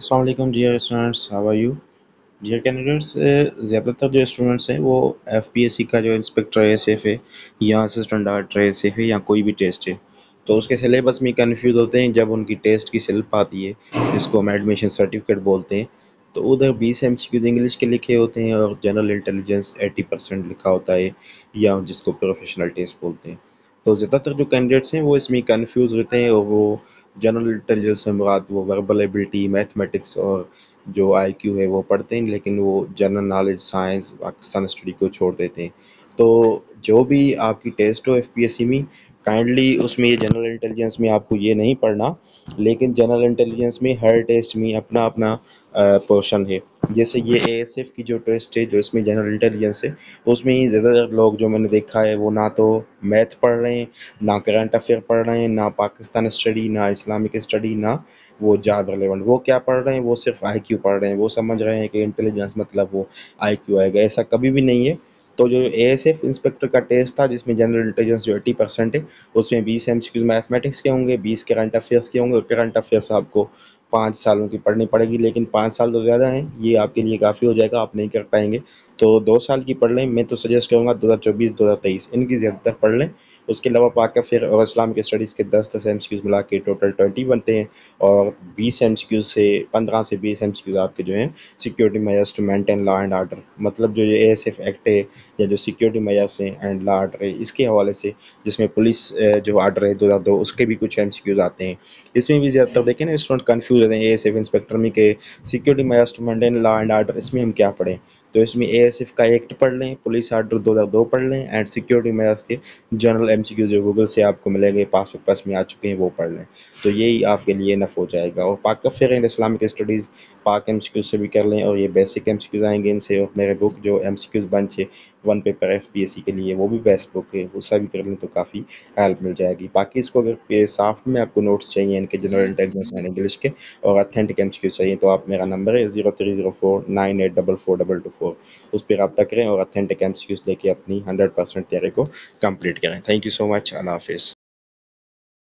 السلام علیکم dear students, how are you dear candidates? زیادہ تر جو اسٹوڈنٹس ہیں وہ ایف پی ایس سی کا جو انسپیکٹر ایس ایف ہے یا اسسٹنٹ ڈائریکٹر ایس ایف ہے یا کوئی بھی ٹیسٹ ہے، تو اس کے سلیبس میں کنفیوز ہوتے ہیں جب ان کی ٹیسٹ کی سلپ آتی ہے جس کو ہم ایڈمیشن سرٹیفکیٹ بولتے ہیں. تو ادھر 20 MCQ انگلش کے لکھے ہوتے ہیں اور جنرل انٹیلیجنس 80% لکھا ہوتا ہے، یا جس کو پروفیشنل ٹیسٹ بولتے ہیں. تو زیادہ تر جو کینڈیڈیٹس ہیں وہ اس میں کنفیوز رہتے ہیں، اور وہ جنرل انٹیلیجنس سے مراد وہ وربل ایبلٹی، میتھمیٹکس اور جو آئی کیو ہے وہ پڑھتے ہیں، لیکن وہ general knowledge, science, Pakistan study کو چھوڑ دیتے ہیں. تو جو بھی آپ کی ٹیسٹ ہو ایف پی ایس سی میں، کائنڈلی اس میں جنرل انٹیلیجنس میں آپ کو یہ نہیں پڑھنا، لیکن جنرل انٹیلیجنس میں ہر ٹیسٹ میں اپنا اپنا پورشن ہے. جیسے یہ اے ایس ایف کی جو ٹیسٹ ہے جو اس میں جنرل انٹیلیجنس ہے، اس میں زیادہ تر لوگ جو میں نے دیکھا ہے وہ نہ تو میتھ پڑھ رہے ہیں، نہ کرنٹ افیئر پڑھ رہے ہیں، نہ پاکستان اسٹڈی، نہ اسلامک اسٹڈی، نہ وہ جاب ریلیونٹ. وہ کیا پڑھ رہے ہیں؟ وہ صرف آئی کیو پڑھ رہے ہیں. وہ سمجھ رہے ہیں کہ انٹیلیجنس مطلب وہ آئی کیو آئے گا. ایسا کبھی بھی نہیں ہے. تو جو اے ایس ایف انسپیکٹر کا ٹیسٹ تھا جس میں جنرل انٹیلیجنس جو 80% ہے، اس میں 20 MCQ میتھمیٹکس کے ہوں گے، 20 کرنٹ افیئرس کے ہوں گے. اور کرنٹ افیئرس آپ کو 5 سالوں کی پڑھنی پڑے گی، لیکن 5 سال تو زیادہ ہیں، یہ آپ کے لیے کافی ہو جائے گا، آپ نہیں کر پائیں گے. تو 2 سال کی پڑھ لیں. میں تو سجیسٹ کروں گا 2024 2023 ان کی زیادہ تر پڑھ لیں. اس کے علاوہ پاک پھر اور اسلام کے اسٹڈیز کے 10 MCQs ملا کے ٹوٹل 20 بنتے ہیں. اور 20 MCQs سے 15 سے 20 MCQs آپ کے جو ہیں security measures to maintain law and order, مطلب جو یہ اے ایس ایف ایکٹ ہے یا جو سیکورٹی میئرس ہیں اینڈ لا آرڈر ہے اس کے حوالے سے، جس میں پولیس جو آرڈر ہے 2002 اس کے بھی کچھ MCQs آتے ہیں. اس میں بھی زیادہ تر دیکھیں نا اسٹوڈنٹ کنفیوز ہوتے ہیں اے ایس ایف انسپیکٹر میں کہ security measures to maintain law and order اس میں ہم کیا پڑھیں. تو اس میں اے ایس ایف کا ایکٹ پڑھ لیں، پولیس آرڈر 2002 پڑھ لیں، اینڈ سیکورٹی میئرس کے جنرل MCQs جو گوگل سے آپ کو ملیں گے، پاس پاس میں آ چکے ہیں، وہ پڑھ لیں. تو یہی آپ کے لیے نف ہو جائے گا. اور پاک کا فیر and Islamic studies Pak MCQ سے بھی کر لیں، اور یہ بیسک MCQs آئیں گے ان سے. اور میرے بک جو MCQs بنچ ہے 1 paper F P S C کے لیے، وہ بھی بیسٹ بک ہے، اس سے بھی کر لیں تو کافی ہیلپ مل جائے گی. باقی اس کو اگر سافٹ میں آپ کو نوٹس چاہیے ان کے جنرل انٹیلیجنس اینڈ انگلش کے اور اتھینٹک MCQs چاہیے، تو آپ میرا نمبر ہے 030498442224، اس پہ رابطہ کریں اور اتھینٹک MCQs لے کے اپنی 100% تیاری کو کمپلیٹ کریں. تھینک یو سو مچ. اللہ حافظ.